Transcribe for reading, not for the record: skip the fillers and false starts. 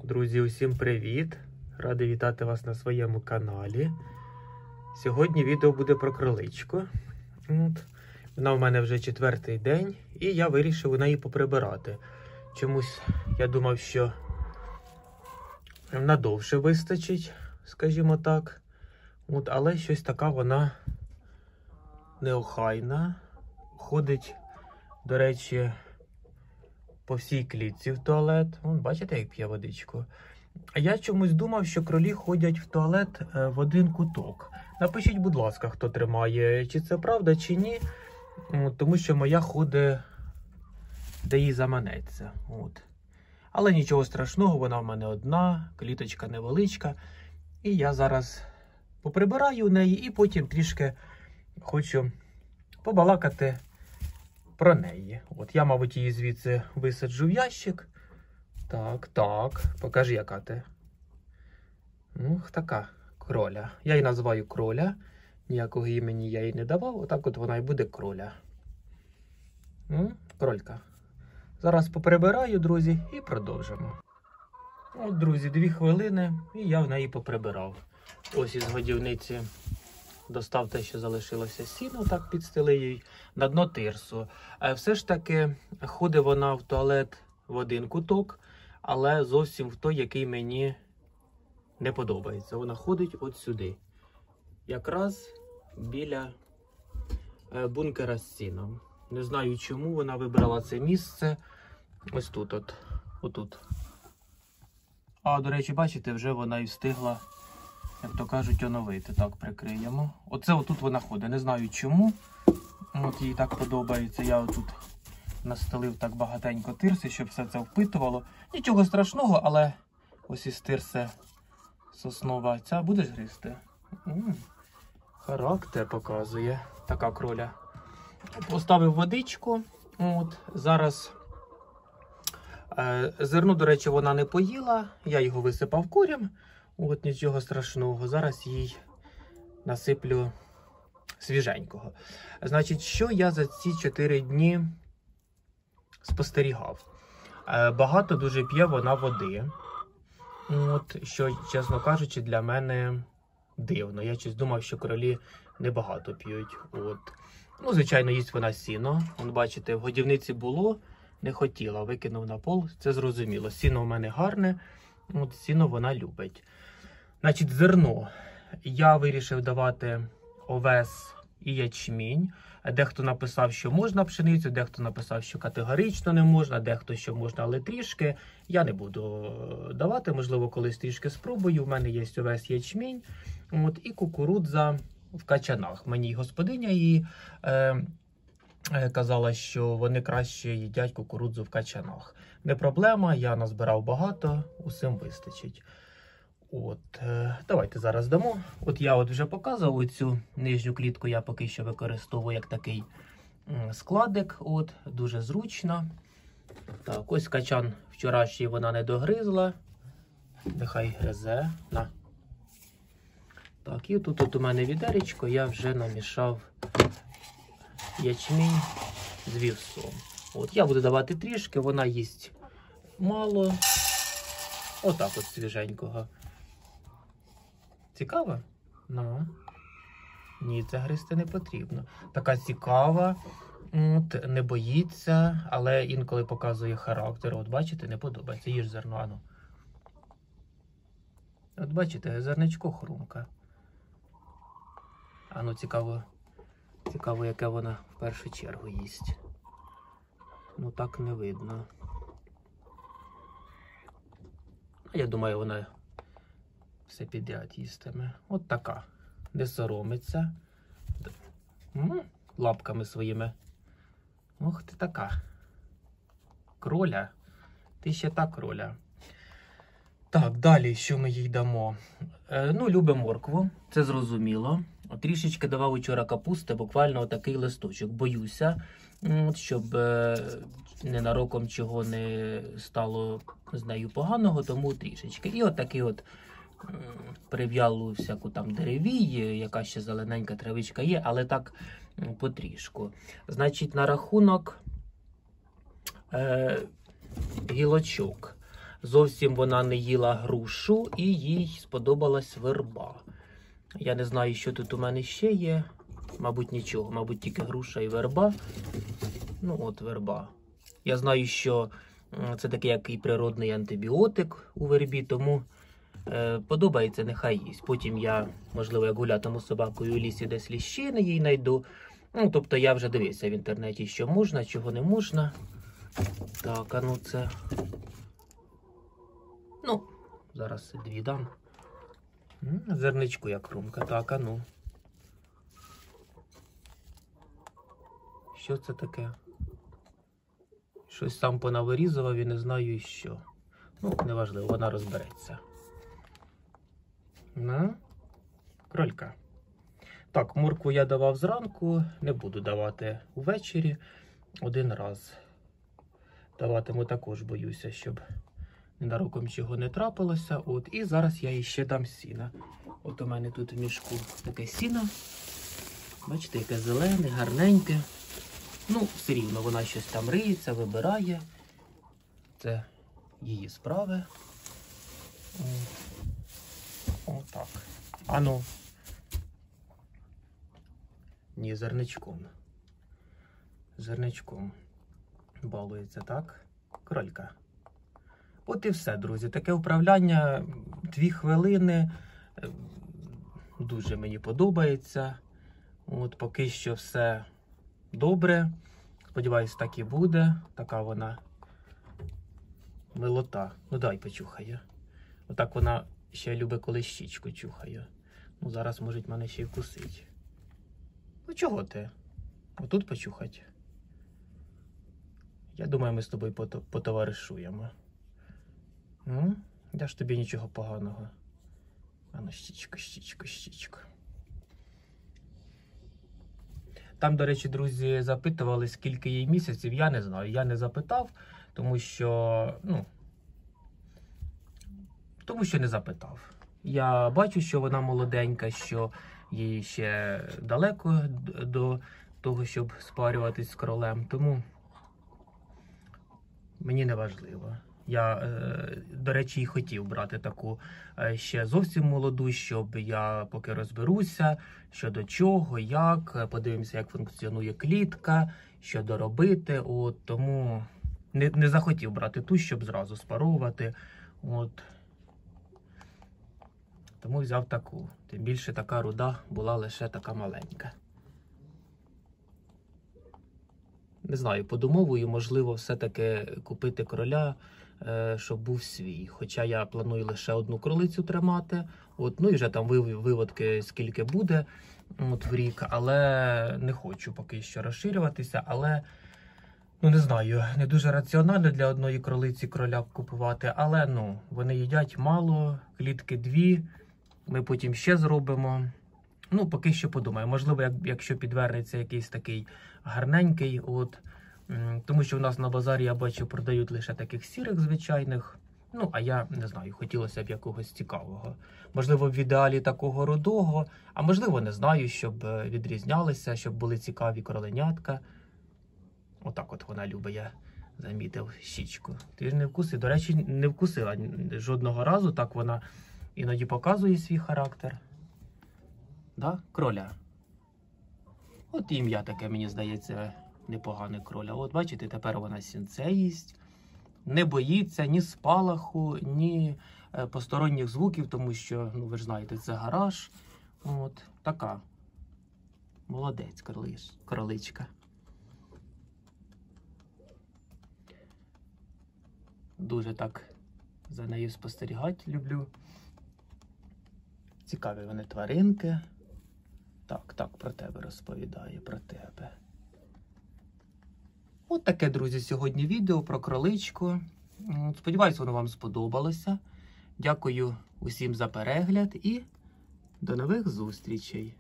Друзі, усім привіт! Радий вітати вас на своєму каналі. Сьогодні відео буде про кроличку. Вона в мене вже 4-й день, і я вирішив у неї поприбирати. Чомусь я думав, що надовше вистачить, скажімо так. Але щось така вона неохайна. Ходить, до речі, по всій клітці в туалет. Бачите, як п'є водичку? А я чомусь думав, що кролі ходять в туалет в один куток. Напишіть, будь ласка, хто тримає, чи це правда, чи ні. Тому що моя ходить, де їй заманеться. Але нічого страшного, вона в мене одна, кліточка невеличка. І я зараз поприбираю у неї і потім трішки хочу побалакати про неї. Я, мабуть, її звідси висаджу в ящик. Так, покажи, яка ти. Така кроля. Я її називаю кроля. Ніякого імені я їй не давав. Отак вона і буде кроля. Кролька. Зараз поприбираю, друзі, і продовжимо. Друзі, 2 хвилини, і я в неї поприбирав. Ось із годівниці достав те, що залишилося сіно, так підстелив їй на дно тирсу. Все ж таки ходить вона в туалет в один куток, але зовсім в той, який мені не подобається. Вона ходить от сюди. Якраз біля бункера з сіном. Не знаю, чому вона вибрала це місце. Ось тут, отут. А, до речі, бачите, вже вона і встигла, як то кажуть, оновити. Так, прикриємо. Оце отут вона ходить. Не знаю чому. Їй так подобається. Я отут настелив так багатенько тирси, щоб все це впитувало. Нічого страшного, але ось із тирси соснова. Ця будеш гризти? Характер показує така кроля. Поставив водичку. Зараз зерно, до речі, вона не поїла. Я його висипав курям. Нічого страшного. Зараз їй насиплю свіженького. Значить, що я за ці 4 дні спостерігав? Багато дуже п'є вона води. Що, чесно кажучи, для мене дивно. Я щось думав, що кролі небагато п'ють. Звичайно, їсть вона сіно. Бачите, в годівниці було, не хотіла, викинув на пол. Це зрозуміло. Сіно в мене гарне, сіно вона любить. Значить, зерно. Я вирішив давати овес і ячмінь. Дехто написав, що можна пшеницю, дехто написав, що категорично не можна, дехто, що можна, але трішки. Я не буду давати, можливо, колись трішки спробую. У мене є овес, ячмінь, і кукурудза в качанах. Мені господиня її казала, що вони краще їдять кукурудзу в качанах. Не проблема, я назбирав багато, усім вистачить. Давайте зараз дамо. Я вже показував цю нижню клітку, я поки що використовую як такий складик. Дуже зручно. Так, ось качан вчорашній вона не догризла. Нехай гризе. На. Так, і тут у мене відеречко, я вже намішав ячмінь з вівсом. Я буду давати трішки, вона їсть мало. Отак свіженького. Цікаво? Ні, це гризти не потрібно. Така цікава, не боїться, але інколи показує характер. Бачите, не подобається. Їж зерно, бачите, зерничко хрумка. Цікаво, яке вона в першу чергу їсть. Так не видно. Я думаю, вона все підряд їстиме. Така. Не соромиться. Лапками своїми. Ох ти така. Кроля. Ти ще та кроля. Так, далі, що ми їй дамо? Любить моркву, це зрозуміло. Трішечки давав вчора капусти, буквально отакий листочок. Боюся, щоб ненароком чого не стало з нею поганого, тому трішечки. І отакий прив'ялу всяку там деревій, яка ще зелененька травичка є, але так потрішку. Значить, на рахунок гілочок. зовсім вона не їла грушу і їй сподобалась верба. Я не знаю, що тут у мене ще є. Мабуть, нічого. Мабуть, тільки груша і верба. Ну, от верба. Я знаю, що це такий який природний антибіотик у вербі, тому подобається, нехай їсть. Потім я, можливо, як гулятиму з собакою у лісі, десь ліщини їй знайду. Ну, тобто я вже дивився в інтернеті, що можна, чого не можна. Так, а ну це... Ну, зараз 2 дам. Зерничку як хрумка. Так, а ну. Що це таке? Щось сам понавирізував і не знаю і що. Ну, неважливо, вона розбереться. На, кролька. Так, моркву я давав зранку, не буду давати увечері. 1 раз. Даватиму також, боюся, щоб ненароком чого не трапилося. От, і зараз я їй ще дам сіна. От у мене тут в мішку таке сіно. Бачите, яке зелене, гарненьке. Ну, все рівно вона щось там риється, вибирає. Це її справи. Отак. Ану. Ні, зерничком. Зерничком. Балується, так? Кролька. От і все, друзі. Таке управляння 2 хвилини. Дуже мені подобається. От поки що все добре. Сподіваюсь, так і буде. Така вона милота. Ну дай почухає. Отак вона ще любить, коли щічку чухає. Ну зараз може мене ще й вкусить. Ну чого ти? Отут почухать. Я думаю, ми з тобою потоваришуємо. Я ж тобі нічого поганого. А ну, щічко, щічко, щічко. Там, до речі, друзі, запитували, скільки їй місяців. Я не знаю. Я не запитав, тому що не запитав. Я бачу, що вона молоденька, що їй ще далеко до того, щоб спарюватись з кролем. Тому мені не важливо. Я, до речі, і хотів брати таку ще зовсім молоду, щоб я поки розберуся, що до чого, як, подивимося, як функціонує клітка, що доробити. От, тому не захотів брати ту, щоб зразу спаровувати. От. Тому взяв таку. Тим більше така руда була лише така маленька. Не знаю, подумовую, можливо, все-таки купити кроля, щоб був свій. Хоча я планую лише 1 кролицю тримати. От, ну і вже там виводки скільки буде от, в рік. Але не хочу поки що розширюватися. Але, ну не знаю, не дуже раціонально для 1 кролиці кроля купувати. Але, ну, вони їдять мало, клітки 2. Ми потім ще зробимо. Ну, поки що подумаю. Можливо, якщо підвернеться якийсь такий гарненький, от. Тому що в нас на базарі, я бачу, продають лише таких сірих звичайних. Ну, а я не знаю, хотілося б якогось цікавого. Можливо, в ідеалі такого рудого, а можливо, не знаю, щоб відрізнялися, щоб були цікаві кроленятка. Отак от вона любить, я замітив щічку. Ти ж не вкусив. До речі, не вкусила жодного разу, так вона іноді показує свій характер. Да? Кроля. От ім'я таке, мені здається, непогане кроля. От бачите, тепер вона сінце їсть. Не боїться ні спалаху, ні посторонніх звуків, тому що, ну ви ж знаєте, це гараж. От така. Молодець, кроличка. Дуже так за нею спостерігати люблю. Цікаві вони тваринки. Так, про тебе розповідає, про тебе. От таке, друзі, сьогодні відео про кроличку. Сподіваюсь, воно вам сподобалося. Дякую усім за перегляд і до нових зустрічей.